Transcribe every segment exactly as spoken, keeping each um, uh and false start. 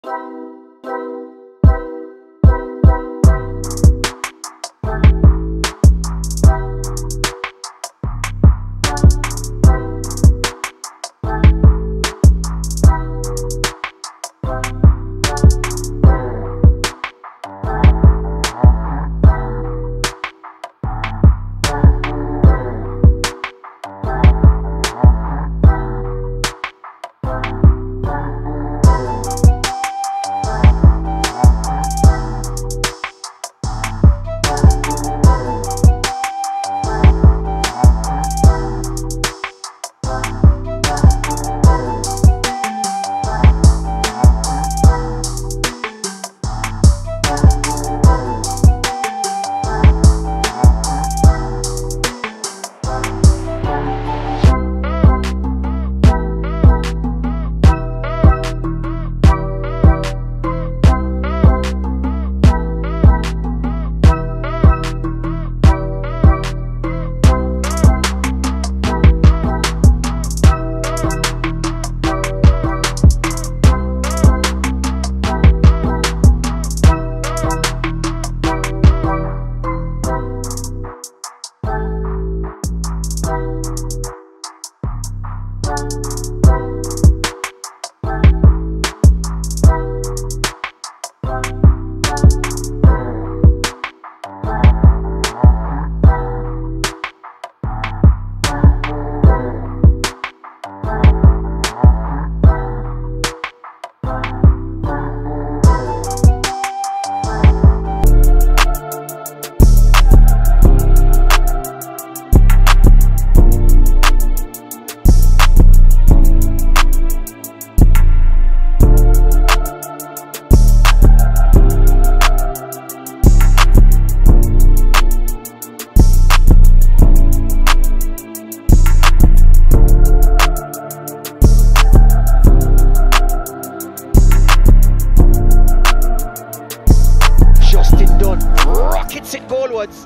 Rockets it goalwards.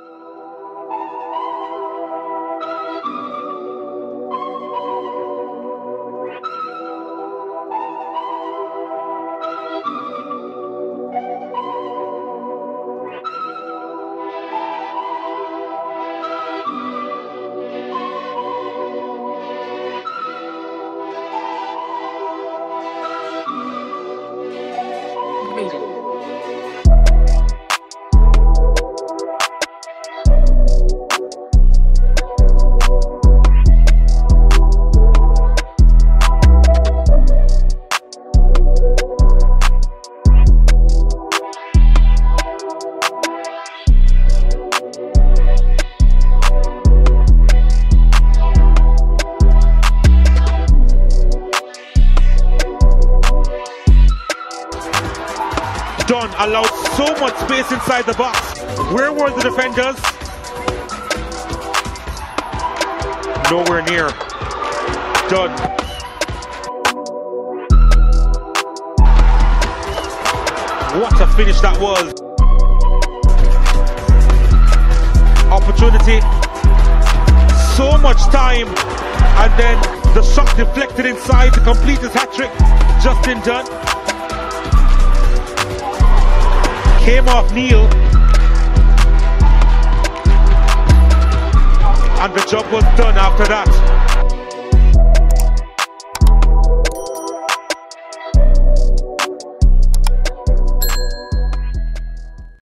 Dunn allowed so much space inside the box. Where were the defenders? Nowhere near. Dunn. What a finish that was. Opportunity. So much time. And then the shot deflected inside to complete his hat-trick. Justin Dunn. Came off Neil, and the job was done after that.